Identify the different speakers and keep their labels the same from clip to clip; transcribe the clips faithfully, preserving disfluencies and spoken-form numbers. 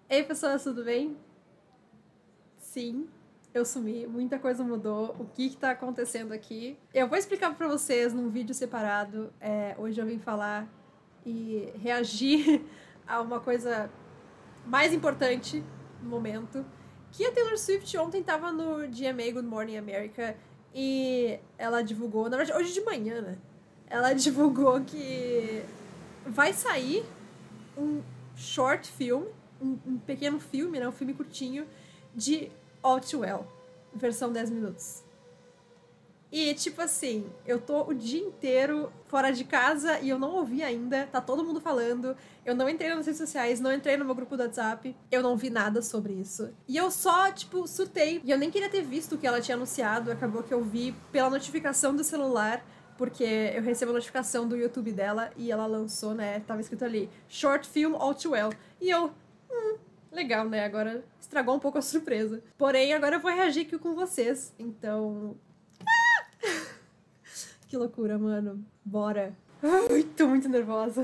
Speaker 1: Ei, pessoas, tudo bem? Sim, eu sumi, muita coisa mudou. O que que tá acontecendo aqui? Eu vou explicar pra vocês num vídeo separado. É, hoje eu vim falar e reagir a uma coisa mais importante no momento. Que a Taylor Swift ontem tava no G M A Good Morning America e ela divulgou, na verdade, hoje de manhã, né? Ela divulgou que vai sair um short film, um, um pequeno filme, né, um filme curtinho, de All Too Well, versão dez minutos. E, tipo assim, eu tô o dia inteiro fora de casa e eu não ouvi ainda, tá todo mundo falando, eu não entrei nas redes sociais, não entrei no meu grupo do WhatsApp, eu não vi nada sobre isso. E eu só, tipo, surtei. E eu nem queria ter visto o que ela tinha anunciado, acabou que eu vi pela notificação do celular, porque eu recebo a notificação do YouTube dela e ela lançou, né, tava escrito ali, Short Film All Too Well. E eu, hum, legal, né, agora estragou um pouco a surpresa. Porém, agora eu vou reagir aqui com vocês, então... Que loucura, mano. Bora. Ai, tô muito nervosa.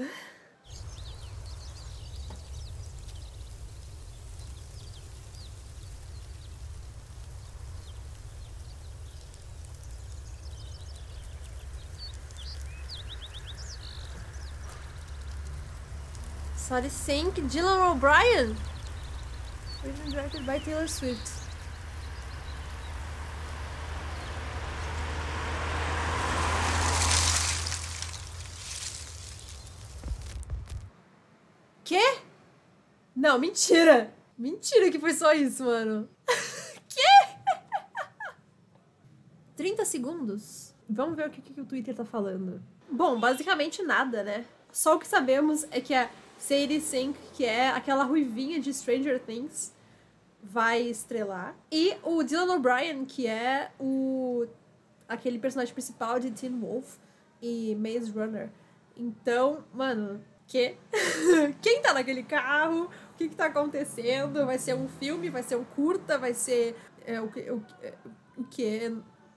Speaker 1: Sorry Sync, Dylan O'Brien. Written and directed by Taylor Swift. Quê? Não, mentira! Mentira que foi só isso, mano. Quê? trinta segundos? Vamos ver o que, que o Twitter tá falando. Bom, basicamente nada, né? Só o que sabemos é que a Sadie Sink, que é aquela ruivinha de Stranger Things, vai estrelar. E o Dylan O'Brien, que é o aquele personagem principal de Teen Wolf e Maze Runner. Então, mano, que? Quem tá naquele carro? O que que tá acontecendo? Vai ser um filme? Vai ser um curta? Vai ser é, o, o, o que?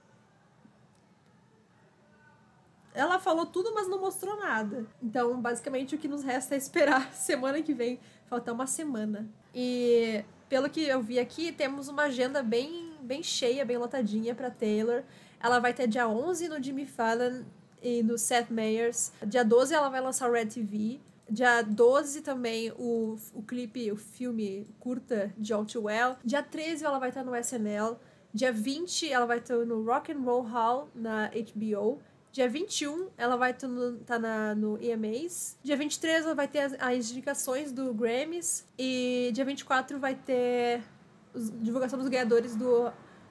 Speaker 1: Ela falou tudo, mas não mostrou nada. Então, basicamente, o que nos resta é esperar semana que vem. Falta uma semana. E, pelo que eu vi aqui, temos uma agenda bem, bem cheia, bem lotadinha pra Taylor. Ela vai ter dia onze no Jimmy Fallon e no Seth Meyers. Dia doze ela vai lançar o Red T V. Dia doze também o, o clipe, o filme curta de All Too Well. Dia treze ela vai estar no S N L. Dia vinte ela vai estar no Rock and Roll Hall na H B O. Dia vinte e um, ela vai estar no, tá na, no E M As. Dia vinte e três, ela vai ter as, as indicações do Grammys. E dia vinte e quatro vai ter a divulgação dos ganhadores do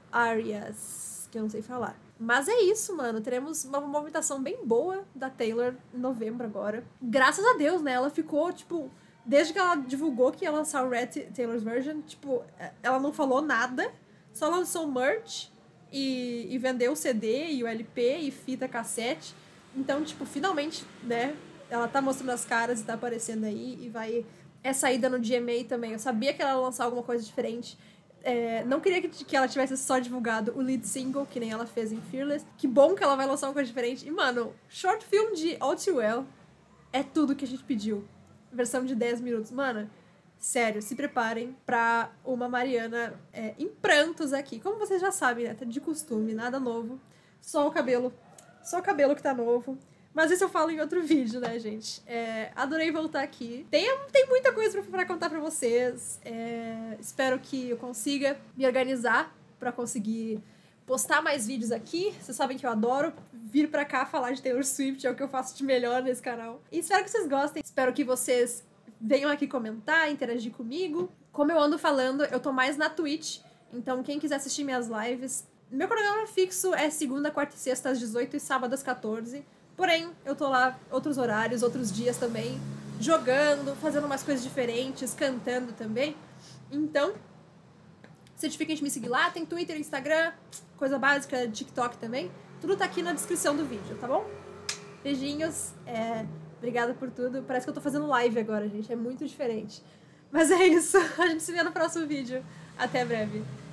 Speaker 1: Arias, que eu não sei falar. Mas é isso, mano. Teremos uma movimentação bem boa da Taylor em novembro agora. Graças a Deus, né? Ela ficou, tipo... Desde que ela divulgou que ia lançar o Red Taylor's Version, tipo... Ela não falou nada. Só lançou merch. E, e vendeu o C D e o L P e fita cassete. Então, tipo, finalmente, né? Ela tá mostrando as caras e tá aparecendo aí. E vai... É saída no G M A também. Eu sabia que ela ia lançar alguma coisa diferente. É, não queria que, que ela tivesse só divulgado o lead single, que nem ela fez em Fearless. Que bom que ela vai lançar uma coisa diferente. E, mano, short film de All Too Well é tudo que a gente pediu. Versão de dez minutos. Mano... Sério, se preparem pra uma Mariana é, em prantos aqui. Como vocês já sabem, né? Tá de costume, nada novo. Só o cabelo. Só o cabelo que tá novo. Mas isso eu falo em outro vídeo, né, gente? É, adorei voltar aqui. Tem, tem muita coisa pra, pra contar pra vocês. É, espero que eu consiga me organizar pra conseguir postar mais vídeos aqui. Vocês sabem que eu adoro vir pra cá falar de Taylor Swift. É o que eu faço de melhor nesse canal. E espero que vocês gostem. Espero que vocês... venham aqui comentar, interagir comigo. Como eu ando falando, eu tô mais na Twitch, então quem quiser assistir minhas lives... Meu programa fixo é segunda, quarta e sexta às dezoito e sábado às quatorze. Porém, eu tô lá outros horários, outros dias também, jogando, fazendo umas coisas diferentes, cantando também. Então, certifiquem de me seguir lá, tem Twitter, Instagram, coisa básica, TikTok também. Tudo tá aqui na descrição do vídeo, tá bom? Beijinhos, é... Obrigada por tudo. Parece que eu tô fazendo live agora, gente. É muito diferente. Mas é isso. A gente se vê no próximo vídeo. Até breve.